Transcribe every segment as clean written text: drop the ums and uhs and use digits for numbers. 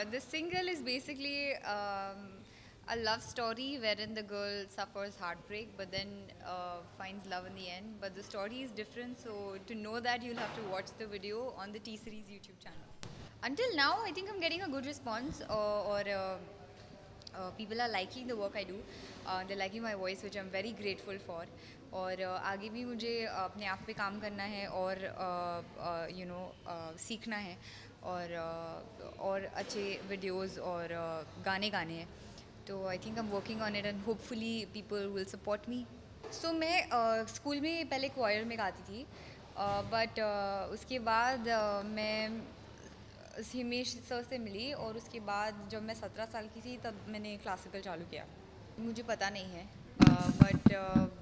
The single is basically a love story wherein the girl suffers heartbreak but then finds love in the end. But the story is different, so to know that you'll have to watch the video on the T-Series YouTube channel. Until now, I think I'm getting a good response, people are liking the work I do. They're liking my voice, which I'm very grateful for. और आगे भी मुझे अपने आप पे काम करना है और सीखना है और अच्छे वीडियोस और गाने गाने हैं. तो I think I am working on it and hopefully people will support me. So मैं स्कूल में पहले क्वायर में गाती थी, बट उसके बाद मैं हिमेश सर से मिली और उसके बाद जब मैं 17 साल की थी तब मैंने क्लासिकल चालू किया. मुझे पता नहीं है, बट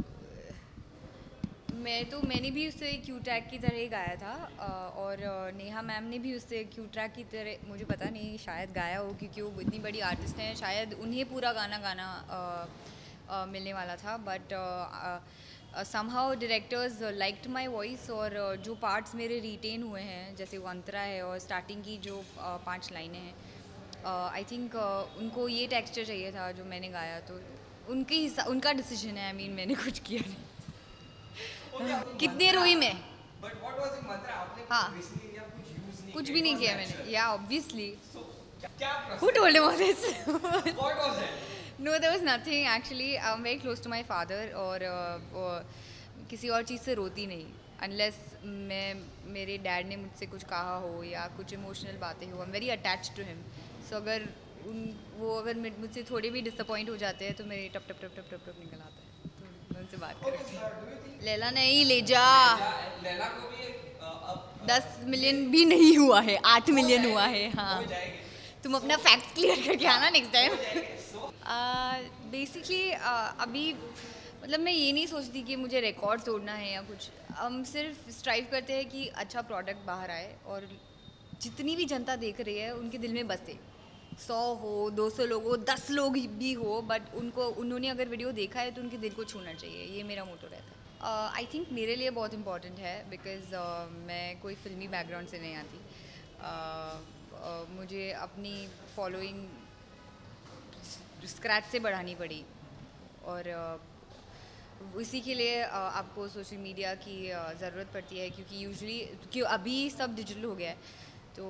मैंने भी उससे क्यू ट्रैक की तरह ही गाया था, और नेहा मैम ने भी उससे क्यू ट्रैक की तरह, मुझे पता नहीं, शायद गाया हो क्योंकि वो इतनी बड़ी आर्टिस्ट हैं, शायद उन्हें पूरा गाना मिलने वाला था. But somehow directors liked my voice और जो पार्ट्स मेरे रिटेन हुए हैं जैसे वो अंतरा है और स्टार्टिंग की जो 5 लाइनें हैं, आई थिंक उनको ये टेक्सचर चाहिए था जो मैंने गाया, तो उनका डिसीजन है. I mean, मैंने कुछ किया नहीं. कितने रोई मैं, हाँ कुछ भी नहीं किया मैंने. या obviously who told him all this? What was it? No, there was nothing actually. I'm very close to my father और किसी और चीज़ से रोती नहीं unless मेरे डैड ने मुझसे कुछ कहा हो या कुछ इमोशनल बातें हो. I'm very attached to him. So अगर अगर मुझसे थोड़े भी डिसअपॉइंट हो जाते हैं तो मेरे टप टप टप टप टप टप निकल आता है. तो मैं उनसे बात करती हूँ. लैला नहीं, ले जा. लैला को भी 10 मिलियन भी नहीं हुआ है, 8 मिलियन हुआ है. हाँ, तुम अपना फैक्ट्स क्लियर करके आना नेक्स्ट टाइम. बेसिकली अभी मतलब मैं ये नहीं सोचती कि मुझे रिकॉर्ड तोड़ना है या कुछ. हम सिर्फ स्ट्राइव करते हैं कि अच्छा प्रोडक्ट बाहर आए और जितनी भी जनता देख रही है उनके दिल में बसे. 100 हो, 200 लोग हो, 10 लोग भी हो, बट उन्होंने अगर वीडियो देखा है तो उनके दिल को छूना चाहिए. ये मेरा मोटो रहता है. आई थिंक मेरे लिए बहुत इंपॉर्टेंट है बिकॉज मैं कोई फिल्मी बैकग्राउंड से नहीं आती. मुझे अपनी फॉलोइंग स्क्रैच से बढ़ानी पड़ी और इसी के लिए आपको सोशल मीडिया की ज़रूरत पड़ती है क्योंकि अभी सब डिजिटल हो गया है, तो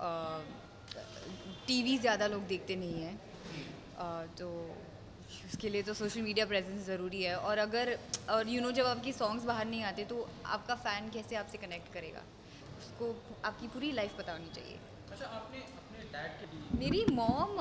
टीवी ज़्यादा लोग देखते नहीं हैं. तो उसके लिए तो सोशल मीडिया प्रेजेंस ज़रूरी है. और जब आपकी सॉन्ग्स बाहर नहीं आते तो आपका फ़ैन कैसे आपसे कनेक्ट करेगा, उसको आपकी पूरी लाइफ पता होनी चाहिए. अच्छा, आपने अपने डैड के लिए? मेरी मॉम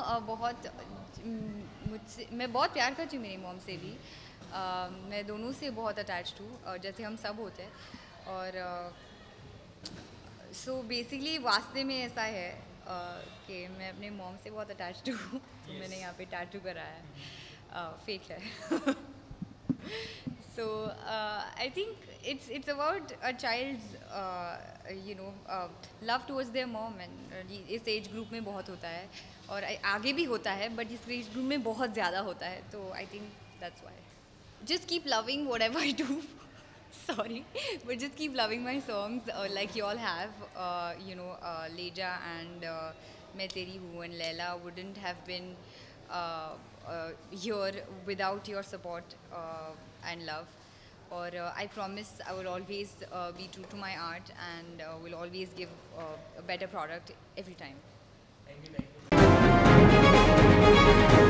मैं बहुत प्यार करती हूँ मेरी मॉम से भी. मैं दोनों से बहुत अटैच्ड हूँ, जैसे हम सब होते हैं. और सो बेसिकली वास्ते में ऐसा है कि मैं अपने मॉम से बहुत अटैच्ड हूँ. तो मैंने यहाँ पे टैटू कराया है, फेक है. So I think it's about a child's love towards their mom, and इस एज ग्रुप में बहुत होता है और आगे भी होता है, बट इस एज ग्रुप में बहुत ज़्यादा होता है. तो I think that's why. Just keep loving whatever I do. Sorry, but just keep loving my songs like you all have. Leja and मैं तेरी हूँ and Laila wouldn't have been here without your support and love. Or I promise I will always be true to my art and will always give a better product every time. Thank you.